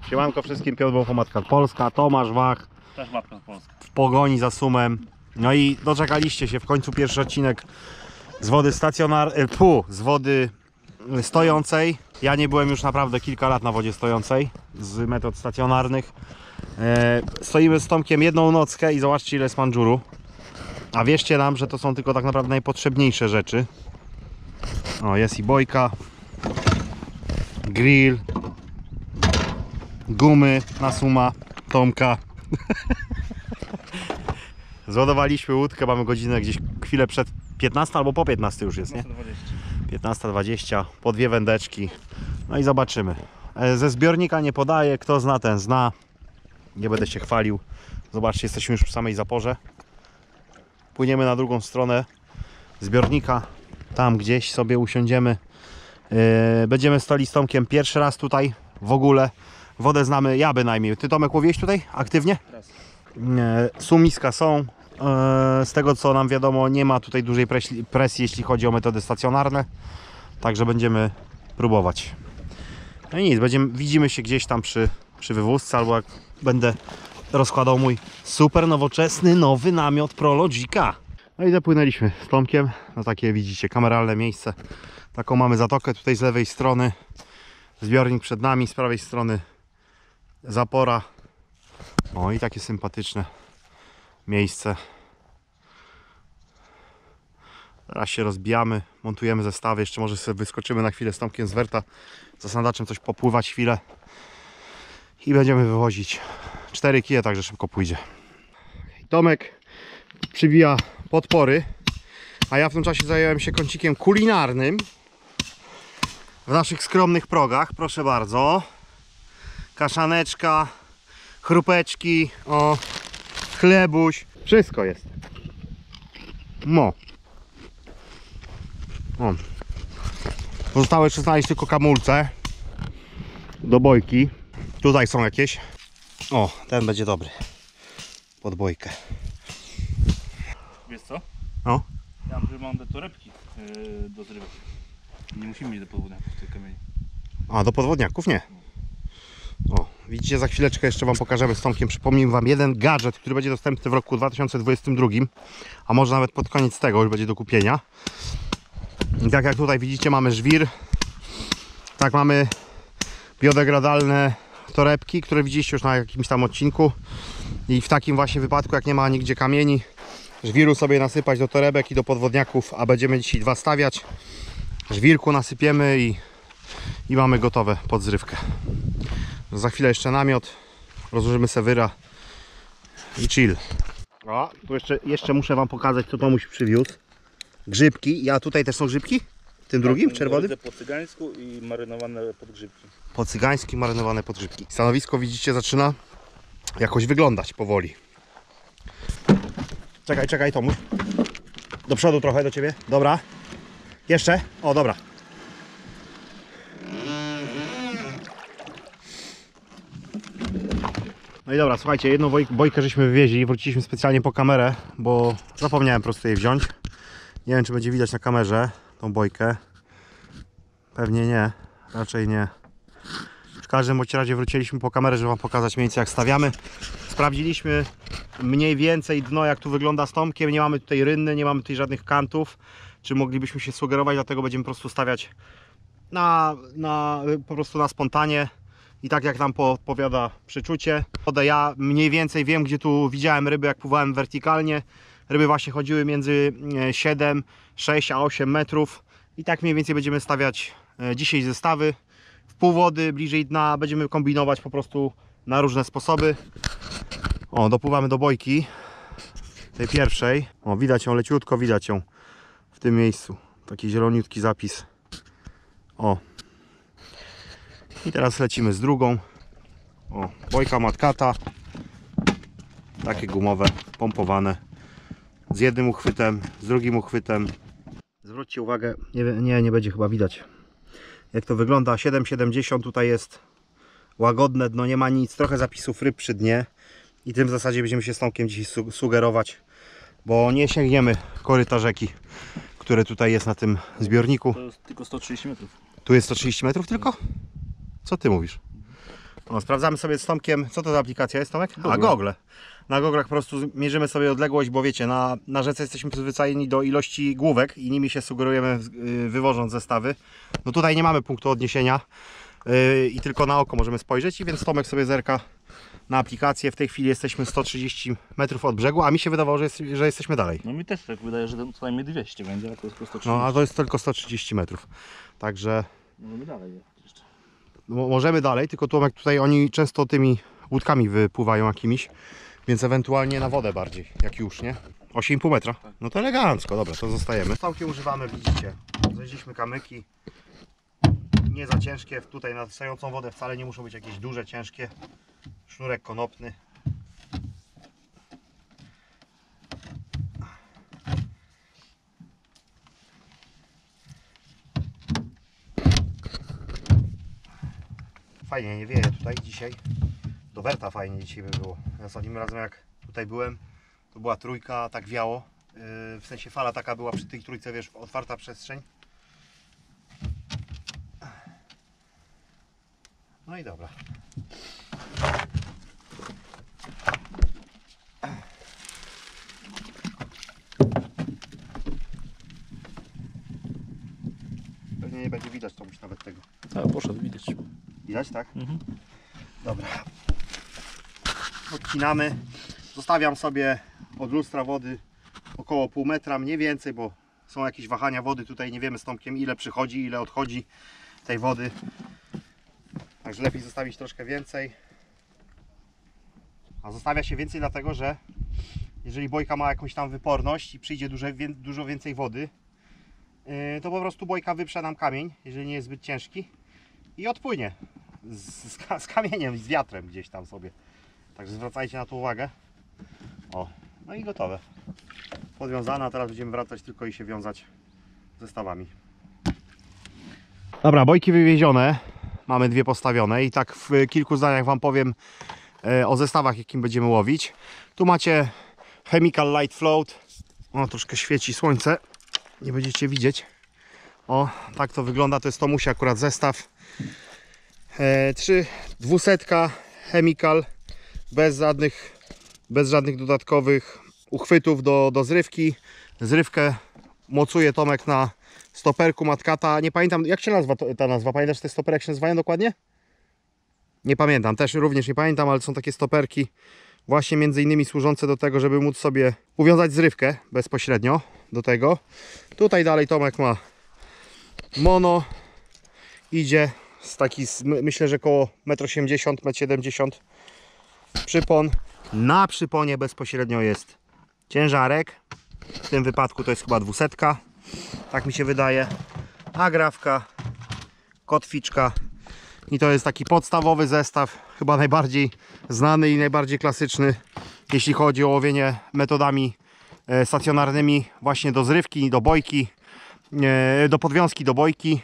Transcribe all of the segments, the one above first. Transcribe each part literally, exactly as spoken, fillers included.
Siemanko wszystkim, Piotr Bocho, Matka Polska, Tomasz Wach. Też Matka Polska. W pogoni za Sumem. No i doczekaliście się w końcu pierwszy odcinek z wody stacjonarnej, pu, z wody stojącej. Ja nie byłem już naprawdę kilka lat na wodzie stojącej z metod stacjonarnych. E, stoimy z Tomkiem jedną nockę i zobaczcie, ile jest mandżuru. A wierzcie nam, że to są tylko tak naprawdę najpotrzebniejsze rzeczy. O, jest i bojka, grill, gumy na Suma Tomka. Zładowaliśmy łódkę, mamy godzinę gdzieś chwilę przed piętnastą albo po piętnastej już jest, nie? piętnasta dwadzieścia, po dwie wędeczki. No i zobaczymy. Ze zbiornika nie podaję, kto zna, ten zna. Nie będę się chwalił. Zobaczcie, jesteśmy już przy samej zaporze. Płyniemy na drugą stronę zbiornika. Tam gdzieś sobie usiądziemy. Będziemy stali z Tomkiem pierwszy raz tutaj w ogóle. Wodę znamy, ja bynajmniej. Ty, Tomek, łowiłeś tutaj aktywnie? Raz. Sumiska są. Z tego co nam wiadomo, nie ma tutaj dużej presji, presji jeśli chodzi o metody stacjonarne. Także będziemy próbować. No i nic, będziemy, widzimy się gdzieś tam przy, przy wywózce, albo jak będę rozkładał mój super nowoczesny nowy namiot Prologica. No i zapłynęliśmy z Tomkiem na takie, widzicie, kameralne miejsce. Taką mamy zatokę tutaj z lewej strony. Zbiornik przed nami, z prawej strony zapora. O, i takie sympatyczne miejsce. Teraz się rozbijamy, montujemy zestawy. Jeszcze może sobie wyskoczymy na chwilę z Tomkiem z werta, za sandaczem coś popływać chwilę i będziemy wywozić cztery kije, także szybko pójdzie. Tomek przybija podpory, a ja w tym czasie zająłem się kącikiem kulinarnym w naszych skromnych progach. Proszę bardzo, kaszaneczka, chrupeczki, o, chlebuś, wszystko jest. No. O. Zostało jeszcze znaleźć tylko kamulce do bojki. Tutaj są jakieś. O, ten będzie dobry pod bojkę. Wiesz co? No. Ja mam te torebki yy, do zrywek. Nie musimy mieć do podwodniaków w tej kamieni. A, do podwodniaków nie. O, widzicie, za chwileczkę jeszcze wam pokażemy z Tomkiem. Przypomnę wam jeden gadżet, który będzie dostępny w roku dwa tysiące dwudziestym drugim, a może nawet pod koniec tego już będzie do kupienia. I tak jak tutaj widzicie, mamy żwir. Tak, mamy biodegradalne torebki, które widzieliście już na jakimś tam odcinku. I w takim właśnie wypadku, jak nie ma nigdzie kamieni, żwiru sobie nasypać do torebek i do podwodniaków, a będziemy dzisiaj dwa stawiać. Żwirku nasypiemy i, i mamy gotowe pod zrywkę. Za chwilę jeszcze namiot, rozłożymy sewyra i chill. O, tu jeszcze, jeszcze muszę wam pokazać, co Tomuś przywiózł. Grzybki, ja tutaj też są grzybki? W tym drugim, czerwonym? Po cygańsku i marynowane podgrzybki. Po cygańsku marynowane podgrzybki. Stanowisko, widzicie, zaczyna jakoś wyglądać powoli. Czekaj, czekaj, Tomuś. Do przodu trochę, do ciebie. Dobra. Jeszcze? O, dobra. No i dobra, słuchajcie, jedną bojkę żeśmy wywieźli, wróciliśmy specjalnie po kamerę, bo zapomniałem po prostu jej wziąć. Nie wiem, czy będzie widać na kamerze tą bojkę. Pewnie nie, raczej nie. W każdym bądź razie wróciliśmy po kamerę, żeby wam pokazać mniej więcej jak stawiamy. Sprawdziliśmy mniej więcej dno, jak tu wygląda z Tomkiem. Nie mamy tutaj rynny, nie mamy tutaj żadnych kantów, czy moglibyśmy się sugerować, dlatego będziemy po prostu stawiać na, na, po prostu na spontanie. I tak jak nam podpowiada przyczucie. Ja mniej więcej wiem, gdzie tu widziałem ryby, jak pływałem wertykalnie. Ryby właśnie chodziły między siedem, sześć a osiem metrów. I tak mniej więcej będziemy stawiać dzisiaj zestawy. W pół wody, bliżej dna. Będziemy kombinować po prostu na różne sposoby. O, dopływamy do bojki. Tej pierwszej. O, widać ją leciutko, widać ją w tym miejscu. Taki zieloniutki zapis. O. I teraz lecimy z drugą. O, bojka matkata. Takie gumowe, pompowane. Z jednym uchwytem, z drugim uchwytem. Zwróćcie uwagę, nie, nie, nie będzie chyba widać, jak to wygląda. siedem siedemdziesiąt, tutaj jest łagodne dno, nie ma nic. Trochę zapisów ryb przy dnie. I tym w zasadzie będziemy się z Tomkiem dzisiaj sugerować, bo nie sięgniemy koryta rzeki, które tutaj jest na tym zbiorniku. To jest tylko sto trzydzieści metrów. Tu jest sto trzydzieści metrów tylko? Co ty mówisz? No, sprawdzamy sobie z Tomkiem, co to za aplikacja jest, Tomek? Google. A, Google. Na goglach po prostu mierzymy sobie odległość, bo wiecie, na, na rzece jesteśmy przyzwyczajeni do ilości główek i nimi się sugerujemy yy, wywożąc zestawy. No tutaj nie mamy punktu odniesienia yy, i tylko na oko możemy spojrzeć, i więc Tomek sobie zerka na aplikację. W tej chwili jesteśmy sto trzydzieści metrów od brzegu, a mi się wydawało, że, jest, że jesteśmy dalej. No mi też tak wydaje, że co najmniej dwieście będzie, a to jest po sto trzydzieści. No a to jest tylko sto trzydzieści metrów. Także Możemy dalej jeszcze. no, możemy dalej, tylko Tomek tutaj oni często tymi łódkami wypływają jakimiś, więc ewentualnie na wodę bardziej, jak już, nie? osiem i pół metra. No to elegancko, dobra, to zostajemy. Całkiem używamy, widzicie. Znaleźliśmy kamyki. Nie za ciężkie, tutaj na stojącą wodę wcale nie muszą być jakieś duże, ciężkie. Sznurek konopny. Fajnie nie wieje tutaj dzisiaj. Do werta fajnie dzisiaj by było. Ja ostatnim razem jak tutaj byłem, to była trójka, tak wiało. Yy, w sensie fala taka była przy tej trójce, wiesz, otwarta przestrzeń. No i dobra. Pewnie nie będzie widać komuś nawet tego. A, poszedł, widać. Widać, tak? Mhm. Dobra. Odcinamy. Zostawiam sobie od lustra wody około pół metra, mniej więcej, bo są jakieś wahania wody. Tutaj nie wiemy z Tomkiem, ile przychodzi, ile odchodzi tej wody. Także lepiej zostawić troszkę więcej. A zostawia się więcej dlatego, że jeżeli bojka ma jakąś tam wyporność i przyjdzie dużo, dużo więcej wody, to po prostu bojka wyprze nam kamień, jeżeli nie jest zbyt ciężki, i odpłynie z, z, z kamieniem, z wiatrem gdzieś tam sobie. Także zwracajcie na to uwagę. O, no i gotowe. Podwiązane, a teraz będziemy wracać tylko i się wiązać zestawami. Dobra, bojki wywiezione. Mamy dwie postawione i tak w kilku zdaniach Wam powiem e, o zestawach, jakim będziemy łowić. Tu macie Chemical Light Float. O, troszkę świeci słońce. Nie będziecie widzieć. O, tak to wygląda. To jest Tomusia akurat zestaw. E, trzy, dwusetka Chemical. Bez żadnych, bez żadnych dodatkowych uchwytów do, do zrywki. Zrywkę mocuje Tomek na stoperku Matkata. Nie pamiętam, jak się nazywa to, ta nazwa. Pamiętasz te stopery, jak się nazywają dokładnie? Nie pamiętam, też również nie pamiętam, ale są takie stoperki właśnie między innymi służące do tego, żeby móc sobie uwiązać zrywkę bezpośrednio do tego. Tutaj dalej Tomek ma mono. Idzie z taki, myślę, że około metr osiemdziesiąt, metr siedemdziesiąt przypon. Na przyponie bezpośrednio jest ciężarek. W tym wypadku to jest chyba dwusetka. Tak mi się wydaje. Agrawka, kotwiczka. I to jest taki podstawowy zestaw, chyba najbardziej znany i najbardziej klasyczny, jeśli chodzi o łowienie metodami stacjonarnymi, właśnie do zrywki, do bojki, do podwiązki, do bojki.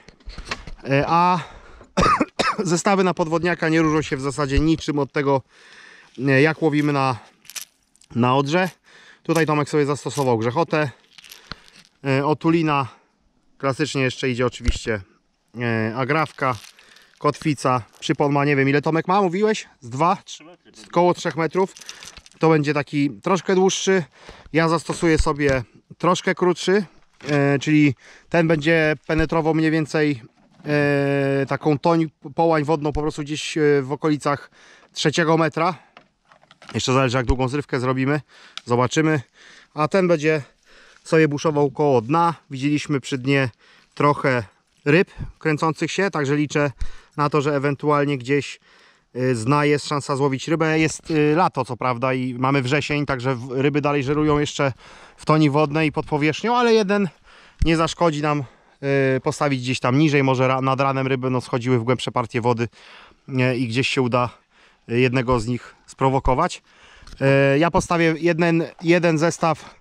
A zestawy na podwodniaka nie różnią się w zasadzie niczym od tego, jak łowimy na, na odrze. Tutaj Tomek sobie zastosował grzechotę. Otulina, klasycznie jeszcze idzie oczywiście agrawka, kotwica, przypon ma, nie wiem ile Tomek ma, mówiłeś? Z dwa? Z koło trzech metrów. To będzie taki troszkę dłuższy. Ja zastosuję sobie troszkę krótszy, e, czyli ten będzie penetrował mniej więcej e, taką toń, połań wodną po prostu gdzieś w okolicach trzeciego metra. Jeszcze zależy, jak długą zrywkę zrobimy. Zobaczymy. A ten będzie sobie buszował koło dna. Widzieliśmy przy dnie trochę ryb kręcących się, także liczę na to, że ewentualnie gdzieś z dna jest szansa złowić rybę. Jest lato, co prawda, i mamy wrzesień, także ryby dalej żerują jeszcze w toni wodnej i pod powierzchnią, ale jeden nie zaszkodzi nam postawić gdzieś tam niżej. Może nad ranem ryby no, schodziły w głębsze partie wody i gdzieś się uda jednego z nich sprowokować. Ja postawię jeden, jeden zestaw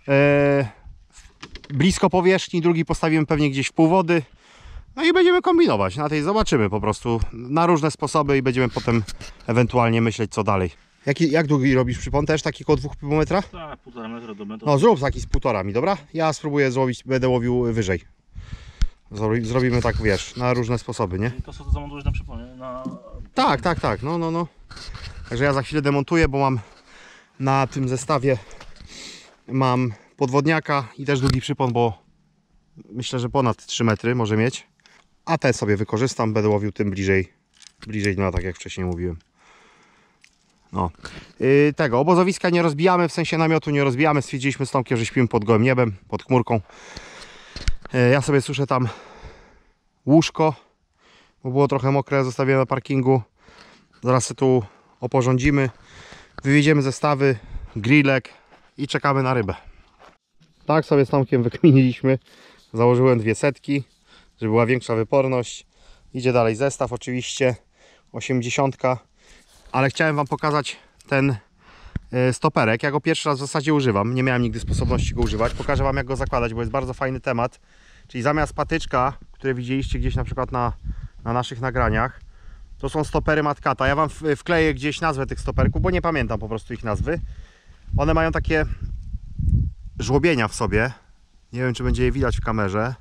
blisko powierzchni, drugi postawimy pewnie gdzieś w pół wody. No i będziemy kombinować. Na tej zobaczymy po prostu na różne sposoby i będziemy potem ewentualnie myśleć, co dalej. Jaki, jak długi robisz przypon? Też taki około dwa i pół metra? Tak, półtora metra do metra. No zrób taki z półtora mi, dobra? Ja spróbuję złowić, będę łowił wyżej. Zrobi, zrobimy tak, wiesz, na różne sposoby, nie? I to co to zamontujesz na przypomnę, na... Tak, tak, tak, no, no, no. Także ja za chwilę demontuję, bo mam na tym zestawie mam podwodniaka i też długi przypon, bo myślę, że ponad trzy metry może mieć. A te sobie wykorzystam, będę łowił tym bliżej, bliżej dna, tak jak wcześniej mówiłem. No. Yy, tego obozowiska nie rozbijamy, w sensie namiotu nie rozbijamy. Stwierdziliśmy z Tomkiem, że śpimy pod gołym niebem, pod chmurką. Yy, ja sobie suszę tam łóżko, bo było trochę mokre, zostawiłem na parkingu. Zaraz się tu oporządzimy, wywieziemy zestawy, grillek i czekamy na rybę. Tak sobie z Tomkiem wykminiliśmy. Założyłem dwie setki, żeby była większa wyporność. Idzie dalej zestaw oczywiście, osiemdziesiątka. Ale chciałem Wam pokazać ten stoperek. Ja go pierwszy raz w zasadzie używam. Nie miałem nigdy sposobności go używać. Pokażę Wam, jak go zakładać, bo jest bardzo fajny temat. Czyli zamiast patyczka, które widzieliście gdzieś na przykład na, na naszych nagraniach, to są stopery Matkata. Ja Wam wkleję gdzieś nazwę tych stoperków, bo nie pamiętam po prostu ich nazwy. One mają takie żłobienia w sobie. Nie wiem, czy będzie je widać w kamerze.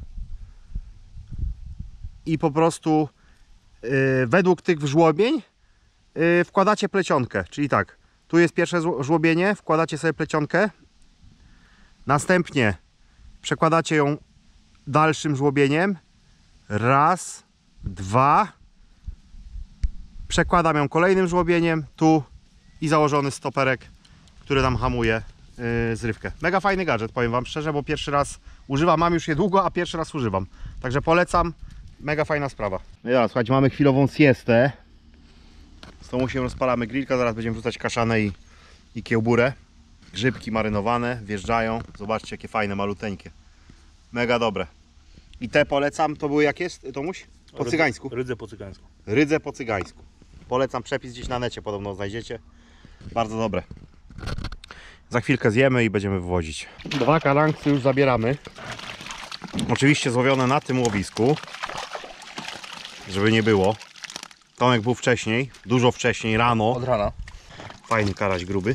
I po prostu yy, według tych żłobień yy, wkładacie plecionkę. Czyli tak, tu jest pierwsze żłobienie, wkładacie sobie plecionkę. Następnie przekładacie ją dalszym żłobieniem. Raz, dwa. Przekładam ją kolejnym żłobieniem tu i założony stoperek, który nam hamuje yy, zrywkę. Mega fajny gadżet, powiem Wam szczerze, bo pierwszy raz używam, mam już je długo, a pierwszy raz używam. Także polecam, mega fajna sprawa. No ja, słuchajcie, mamy chwilową siestę. Z tą się rozpalamy grillka, zaraz będziemy wrzucać kaszanę i, i kiełburę. Grzybki marynowane wjeżdżają, zobaczcie jakie fajne, maluteńkie. Mega dobre. I te polecam, to były jak jest, Tomuś? Po cygańsku. Rydze po cygańsku. Rydze po cygańsku. Polecam, przepis gdzieś na necie podobno znajdziecie. Bardzo dobre. Za chwilkę zjemy i będziemy wywozić. Dwa kalanksy już zabieramy. Oczywiście złowione na tym łowisku. Żeby nie było. Tomek był wcześniej, dużo wcześniej, rano. Od rana. Fajny karaś gruby.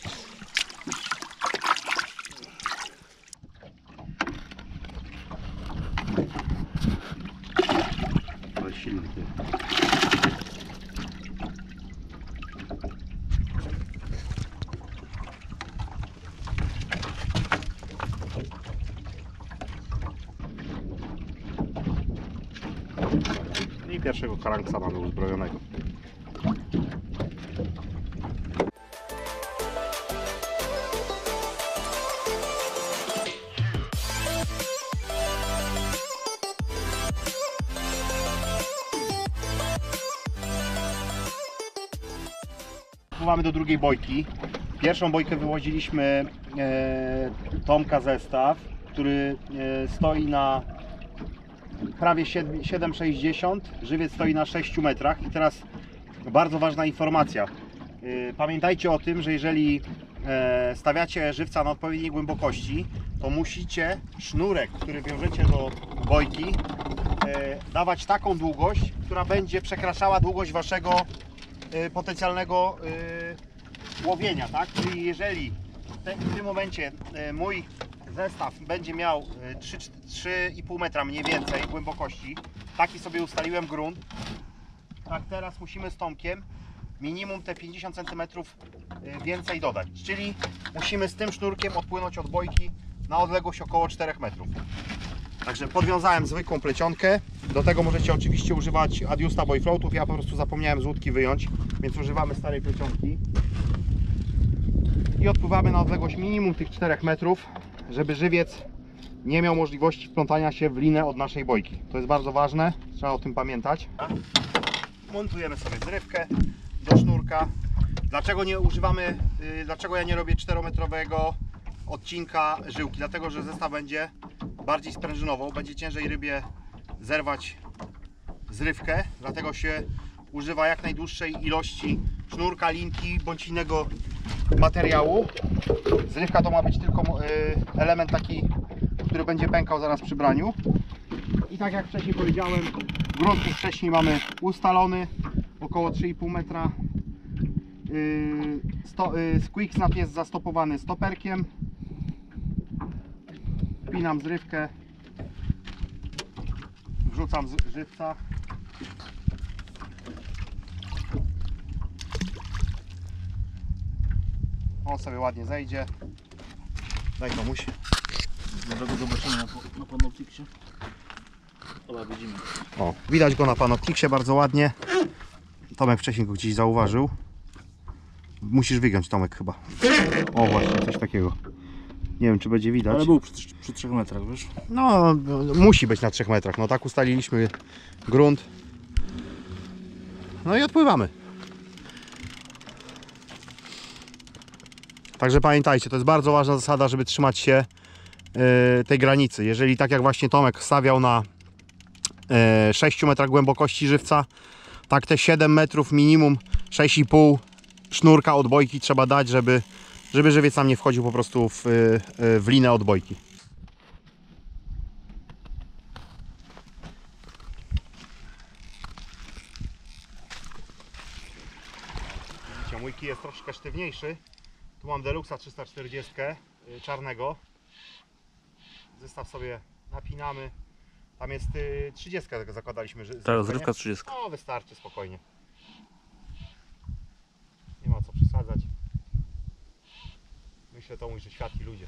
Ale silny. I pierwszego karanksa mamy uzbrojonego. Pływamy do drugiej bojki. Pierwszą bojkę wywoziliśmy e, Tomka zestaw, który e, stoi na prawie siedem sześćdziesiąt, żywiec stoi na sześciu metrach. I teraz bardzo ważna informacja. Yy, pamiętajcie o tym, że jeżeli e, stawiacie żywca na odpowiedniej głębokości, to musicie sznurek, który wiążecie do bojki, e, dawać taką długość, która będzie przekraczała długość waszego e, potencjalnego e, łowienia, tak? Czyli jeżeli te, w tym momencie e, mój zestaw będzie miał trzy i pół metra mniej więcej głębokości, taki sobie ustaliłem grunt, tak teraz musimy z Tomkiem minimum te pięćdziesiąt centymetrów więcej dodać, czyli musimy z tym sznurkiem odpłynąć od bojki na odległość około czterech metrów. Także podwiązałem zwykłą plecionkę, do tego możecie oczywiście używać Adiusta Boy Floatów, ja po prostu zapomniałem z łódki wyjąć, więc używamy starej plecionki i odpływamy na odległość minimum tych czterech metrów, żeby żywiec nie miał możliwości wplątania się w linę od naszej bojki. To jest bardzo ważne, trzeba o tym pamiętać. Montujemy sobie zrywkę do sznurka. Dlaczego nie używamy, yy, dlaczego ja nie robię czterometrowego odcinka żyłki? Dlatego, że zestaw będzie bardziej sprężynował, będzie ciężej rybie zerwać zrywkę, dlatego się używa jak najdłuższej ilości sznurka, linki bądź innego materiału. Zrywka to ma być tylko yy, element taki, który będzie pękał zaraz przy braniu. I tak jak wcześniej powiedziałem, grunt wcześniej mamy ustalony, około trzy i pół metra. Yy, sto, yy, Quick Snap jest zastopowany stoperkiem. Wpinam zrywkę wrzucam z żywca. On sobie ładnie zejdzie. Daj komuś. Dobrego zobaczymy na, na Panoptiksie. Dobra, widzimy. O, widać go na Panoptiksie bardzo ładnie. Tomek wcześniej go gdzieś zauważył. Musisz wygiąć, Tomek, chyba. O, właśnie, coś takiego. Nie wiem, czy będzie widać. Ale był przy, przy trzech metrach, wiesz? No, musi być na trzech metrach. No tak ustaliliśmy grunt. No i odpływamy. Także pamiętajcie, to jest bardzo ważna zasada, żeby trzymać się yy, tej granicy. Jeżeli tak jak właśnie Tomek stawiał na yy, sześciu metrach głębokości żywca, tak te siedem metrów minimum, sześć i pół sznurka odbojki trzeba dać, żeby, żeby żywiec nam nie wchodził po prostu w, yy, w linę odbojki. Widzicie, mój kij jest troszkę sztywniejszy. Tu mam Deluxa trzysta czterdzieści yy, czarnego. Zestaw sobie napinamy. Tam jest yy, trzydzieści zakładaliśmy. Że, Tak, zrywka trzydzieści. No, wystarczy spokojnie. Nie ma co przesadzać. Myślę, to mój, że światli ludzie.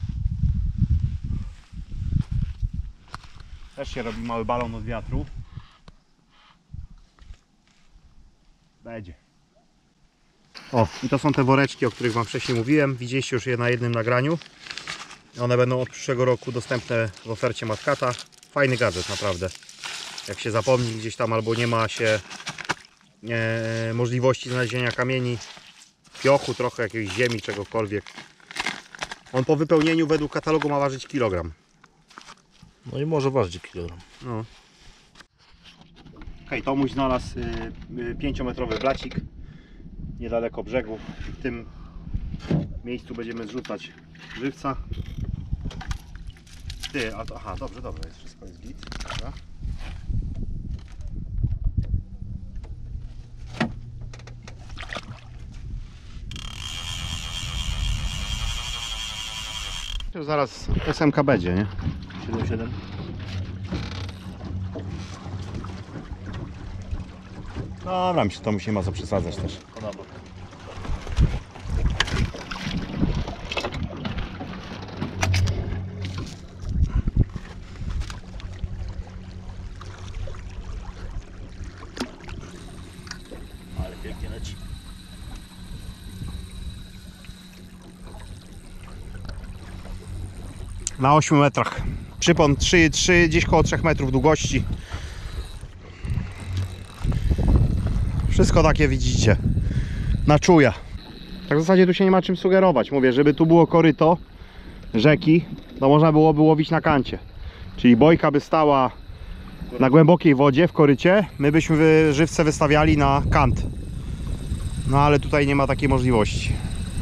Też się robi mały balon od wiatru. Będzie. O, i to są te woreczki, o których wam wcześniej mówiłem. Widzieliście już je na jednym nagraniu. One będą od przyszłego roku dostępne w ofercie Matkata. Fajny gadżet, naprawdę. Jak się zapomni gdzieś tam albo nie ma się e, możliwości znalezienia kamieni, piochu, trochę jakiejś ziemi, czegokolwiek. On po wypełnieniu według katalogu ma ważyć kilogram. No i może ważyć kilogram. No. Ok, Tomuś znalazł pięciometrowy blacik niedaleko brzegu. W tym miejscu będziemy zrzucać żywca. Ty, a to, aha, dobrze, dobrze, jest wszystko jest git. Dobra. To zaraz S M K będzie, nie? siedem siedem. Dobra, myślę, to musi ma co przesadzać też. O, na bok. Ale pięknie leci. Na ośmiu metrach. Przypon trzy, trzy, gdzieś koło trzech metrów długości. Wszystko takie widzicie. Na czuja. Tak w zasadzie tu się nie ma czym sugerować. Mówię, żeby tu było koryto rzeki, to można byłoby łowić na kancie. Czyli bojka by stała na głębokiej wodzie w korycie, my byśmy żywce wystawiali na kant. No ale tutaj nie ma takiej możliwości.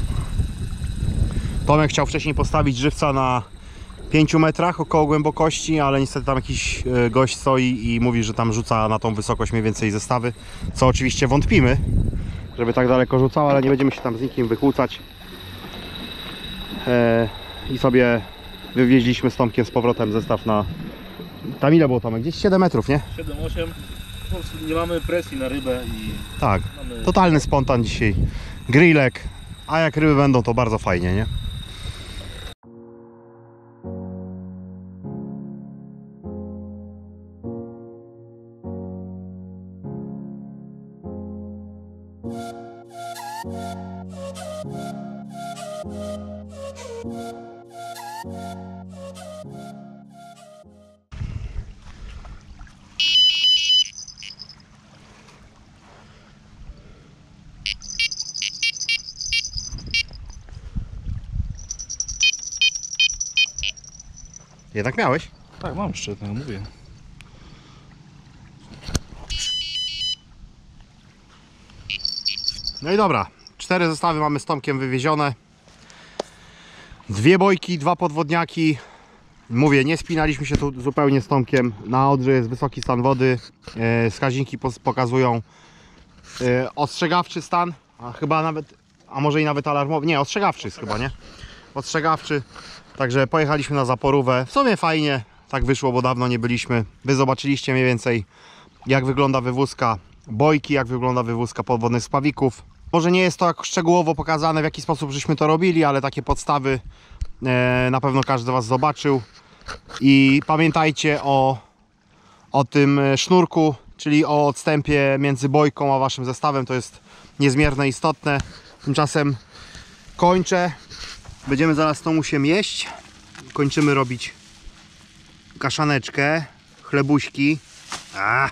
Tomek chciał wcześniej postawić żywca na pięciu metrach około głębokości, ale niestety tam jakiś gość stoi i mówi, że tam rzuca na tą wysokość mniej więcej zestawy, co oczywiście wątpimy, żeby tak daleko rzucał, ale nie będziemy się tam z nikim wykłócać. Eee, I sobie wywieźliśmy z Tomkiem z powrotem zestaw na... Tam ile było, Tomek? Gdzieś siedem metrów, nie? siedem osiem. Po prostu nie mamy presji na rybę i Tak, mamy... totalny spontan dzisiaj. Grillek, a jak ryby będą, to bardzo fajnie, nie? Jednak miałeś? Tak, mam jeszcze jednego, mówię. No i dobra, cztery zestawy mamy z Tomkiem wywiezione. Dwie bojki, dwa podwodniaki. Mówię, nie spinaliśmy się tu zupełnie z Tomkiem. Na Odrze jest wysoki stan wody. E, wskaźniki pokazują e, ostrzegawczy stan, a chyba nawet, a może i nawet alarmowy. Nie, ostrzegawczy jest chyba, nie? Ostrzegawczy. Także pojechaliśmy na zaporówę. W sumie fajnie. Tak wyszło, bo dawno nie byliśmy. Wy zobaczyliście mniej więcej, jak wygląda wywózka bojki, jak wygląda wywózka podwodnych spawików. Może nie jest to jak szczegółowo pokazane, w jaki sposób żeśmy to robili, ale takie podstawy e, na pewno każdy z Was zobaczył. I pamiętajcie o, o tym sznurku, czyli o odstępie między bojką a Waszym zestawem. To jest niezmiernie istotne. Tymczasem kończę. Będziemy zaraz tą musiem jeść. Kończymy robić kaszaneczkę, chlebuśki. A!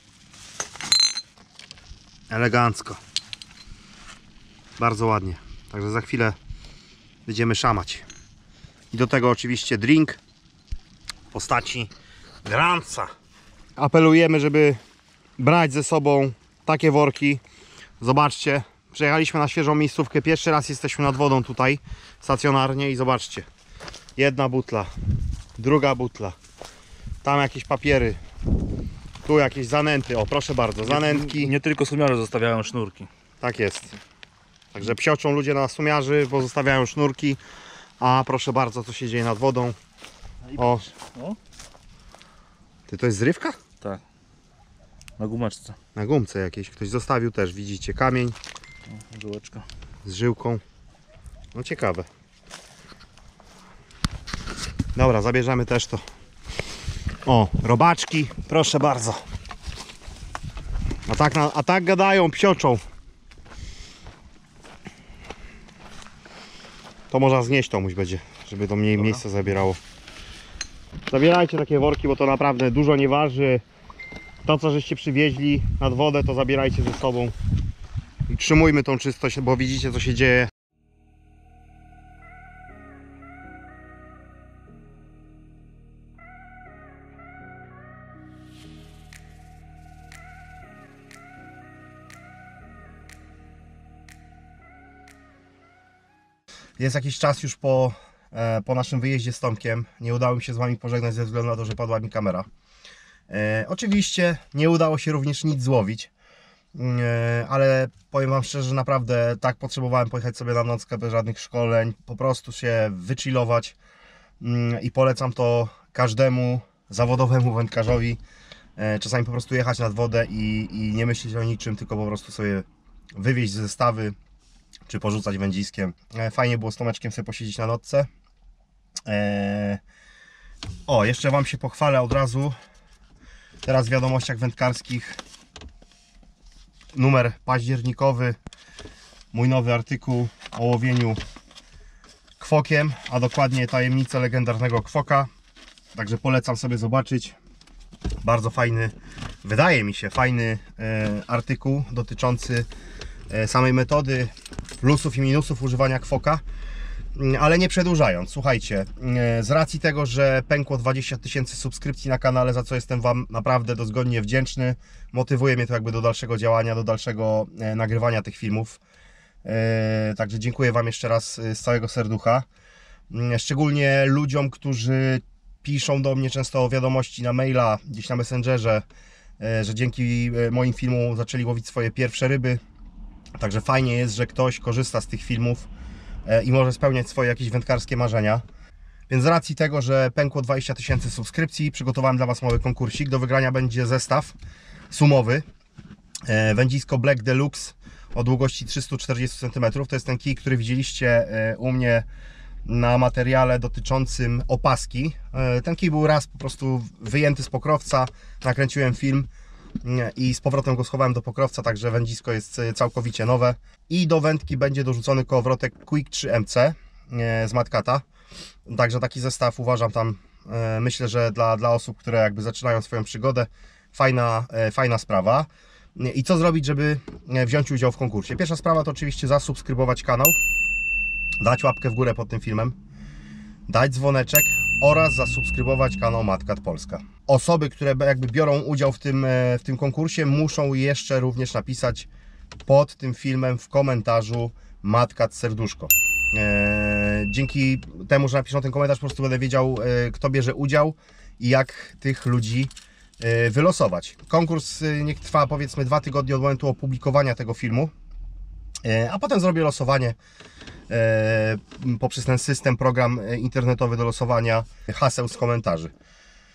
Elegancko. Bardzo ładnie. Także za chwilę będziemy szamać. I do tego oczywiście drink w postaci granca. Apelujemy, żeby brać ze sobą takie worki. Zobaczcie, przyjechaliśmy na świeżą miejscówkę. Pierwszy raz jesteśmy nad wodą tutaj stacjonarnie i zobaczcie. Jedna butla, druga butla. Tam jakieś papiery. Tu jakieś zanęty. O, proszę bardzo, zanętki. Nie, nie tylko sumiarze zostawiają sznurki. Tak jest. Także psioczą ludzie na sumiarzy, bo zostawiają sznurki. A proszę bardzo, co się dzieje nad wodą. O. O. Ty, to jest zrywka? Tak. Na gumeczce. Na gumce jakiejś. Ktoś zostawił też, widzicie, kamień O, żyłeczka. z żyłką. No ciekawe. Dobra, zabierzemy też to. O, robaczki, proszę bardzo. A tak, na, a tak gadają, psioczą. To można znieść komuś będzie, żeby to mniej Dobra. miejsca zabierało. Zabierajcie takie worki, bo to naprawdę dużo nie waży. To, co żeście przywieźli nad wodę, to zabierajcie ze sobą. I trzymujmy tą czystość, bo widzicie, co się dzieje. Jest jakiś czas już po, e, po naszym wyjeździe z Tomkiem. Nie udało mi się z Wami pożegnać ze względu na to, że padła mi kamera. E, oczywiście nie udało się również nic złowić. E, ale powiem Wam szczerze, że naprawdę tak potrzebowałem pojechać sobie na nockę bez żadnych szkoleń. Po prostu się wychillować. E, I polecam to każdemu zawodowemu wędkarzowi. E, czasami po prostu jechać nad wodę i, i nie myśleć o niczym, tylko po prostu sobie wywieźć zestawy czy porzucać wędziskiem. Fajnie było z Tomeczkiem sobie posiedzieć na nocce. Eee... O, jeszcze Wam się pochwalę od razu. Teraz w wiadomościach wędkarskich numer październikowy. Mój nowy artykuł o łowieniu kwokiem, a dokładnie tajemnice legendarnego kwoka. Także polecam sobie zobaczyć. Bardzo fajny, wydaje mi się, fajny e, artykuł dotyczący e, samej metody, plusów i minusów używania kwoka, ale nie przedłużając, słuchajcie, z racji tego, że pękło dwadzieścia tysięcy subskrypcji na kanale, za co jestem Wam naprawdę dozgodnie wdzięczny, motywuje mnie to jakby do dalszego działania, do dalszego nagrywania tych filmów, także dziękuję Wam jeszcze raz z całego serducha, szczególnie ludziom, którzy piszą do mnie często wiadomości na maila, gdzieś na Messengerze, że dzięki moim filmom zaczęli łowić swoje pierwsze ryby. Także fajnie jest, że ktoś korzysta z tych filmów i może spełniać swoje jakieś wędkarskie marzenia. Więc z racji tego, że pękło dwadzieścia tysięcy subskrypcji, przygotowałem dla Was mały konkursik. Do wygrania będzie zestaw sumowy. Wędzisko Black Deluxe o długości trzysta czterdzieści centymetrów. To jest ten kij, który widzieliście u mnie na materiale dotyczącym opaski. Ten kij był raz po prostu wyjęty z pokrowca, nakręciłem film i z powrotem go schowałem do pokrowca, także wędzisko jest całkowicie nowe. I do wędki będzie dorzucony kołowrotek Quick trzy M C z Matkata. Także taki zestaw uważam tam, myślę, że dla, dla osób, które jakby zaczynają swoją przygodę, fajna, fajna sprawa. I co zrobić, żeby wziąć udział w konkursie? Pierwsza sprawa to oczywiście zasubskrybować kanał, dać łapkę w górę pod tym filmem, dać dzwoneczek oraz zasubskrybować kanał Matkat Polska. Osoby, które jakby biorą udział w tym, w tym konkursie, muszą jeszcze również napisać pod tym filmem w komentarzu Matkat serduszko. Eee, dzięki temu, że napiszą ten komentarz, po prostu będę wiedział, e, kto bierze udział i jak tych ludzi e, wylosować. Konkurs e, niech trwa powiedzmy dwa tygodnie od momentu opublikowania tego filmu, e, a potem zrobię losowanie e, poprzez ten system, program internetowy do losowania haseł z komentarzy.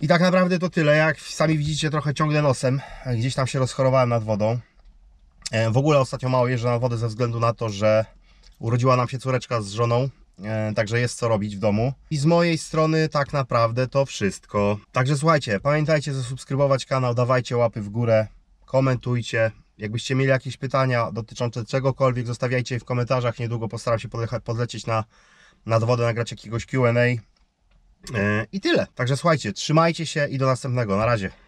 I tak naprawdę to tyle. Jak sami widzicie, trochę ciągnę nosem. Gdzieś tam się rozchorowałem nad wodą. W ogóle ostatnio mało jeżdżę na wodę ze względu na to, że urodziła nam się córeczka z żoną. Także jest co robić w domu. I z mojej strony tak naprawdę to wszystko. Także słuchajcie, pamiętajcie zasubskrybować kanał, dawajcie łapy w górę, komentujcie. Jakbyście mieli jakieś pytania dotyczące czegokolwiek, zostawiajcie je w komentarzach. Niedługo postaram się podlecieć na, nad wodę, nagrać jakiegoś Q and A. I tyle. Także słuchajcie, trzymajcie się i do następnego. Na razie.